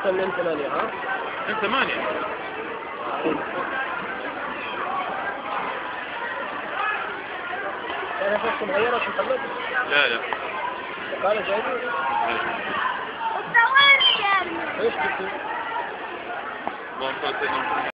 أحسن من 8 ها؟ من 8. كان فرصة مغيرة في محمد؟ لا. قال جايبين؟ ايش قلت؟